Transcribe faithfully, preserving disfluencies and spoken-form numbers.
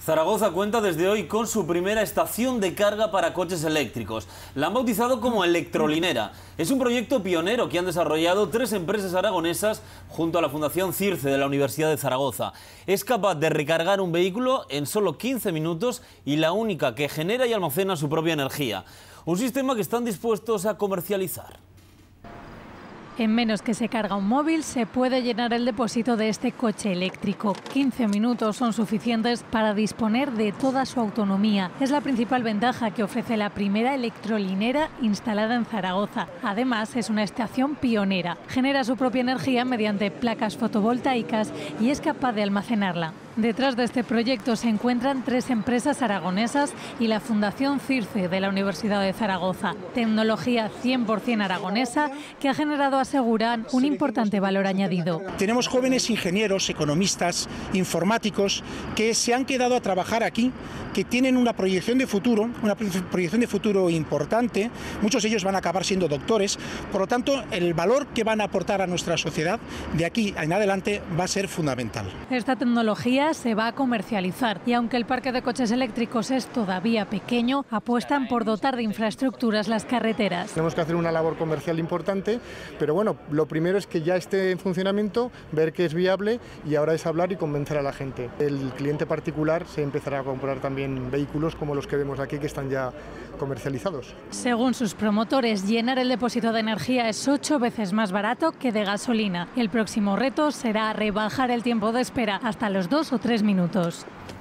Zaragoza cuenta desde hoy con su primera estación de carga para coches eléctricos. La han bautizado como Electrolinera. Es un proyecto pionero que han desarrollado tres empresas aragonesas junto a la Fundación Circe de la Universidad de Zaragoza. Es capaz de recargar un vehículo en solo quince minutos y la única que genera y almacena su propia energía. Un sistema que están dispuestos a comercializar. En menos que se carga un móvil, se puede llenar el depósito de este coche eléctrico. quince minutos son suficientes para disponer de toda su autonomía. Es la principal ventaja que ofrece la primera electrolinera instalada en Zaragoza. Además, es una estación pionera. Genera su propia energía mediante placas fotovoltaicas y es capaz de almacenarla. Detrás de este proyecto se encuentran tres empresas aragonesas y la Fundación Circe de la Universidad de Zaragoza. Tecnología cien por cien aragonesa que ha generado, aseguran, un importante valor añadido. Tenemos jóvenes ingenieros, economistas, informáticos que se han quedado a trabajar aquí, que tienen una proyección de futuro, una proyección de futuro importante. Muchos de ellos van a acabar siendo doctores. Por lo tanto, el valor que van a aportar a nuestra sociedad de aquí en adelante va a ser fundamental. Esta tecnología se va a comercializar y aunque el parque de coches eléctricos es todavía pequeño, apuestan por dotar de infraestructuras las carreteras. Tenemos que hacer una labor comercial importante, pero bueno, lo primero es que ya esté en funcionamiento, ver que es viable y ahora es hablar y convencer a la gente. El cliente particular se empezará a comprar también vehículos como los que vemos aquí que están ya comercializados. Según sus promotores, llenar el depósito de energía es ocho veces más barato que de gasolina. El próximo reto será rebajar el tiempo de espera hasta los dos o tres minutos.